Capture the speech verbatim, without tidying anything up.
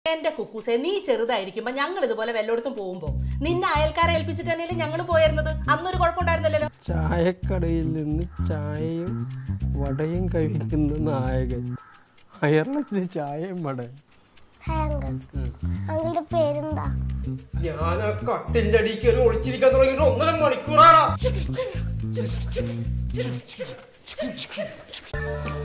എന്റെ കുക്കൂസെ നീ ചെറുതായിരിക്കുമ്പോ ഞങ്ങൾ ഇതുപോലെ വല്ലയിടത്തും പോകുമ്പോ നിന്നെ അയൽക്കാരെ ഏൽപ്പിച്ചിട്ട് തന്നെയല്ലേ ഞങ്ങൾ പോയിരുന്നത്. അന്നൊരു കുഴപ്പമുണ്ടായിരുന്നല്ലോ. ചായക്കടയിൽ നിന്ന് ചായയും വടയും കഴിക്കുന്ന നായകൻ അയർലത്തിൽ ചായയും വടയും. അവളുടെ പേരെന്താ? ഞാൻ ആ കട്ടിന്റെ അടിക്ക് ഒരു ഒളിച്ചിരിക്കാൻ തുടങ്ങിയിട്ട് ഒന്നര മണിക്കൂറാണ്.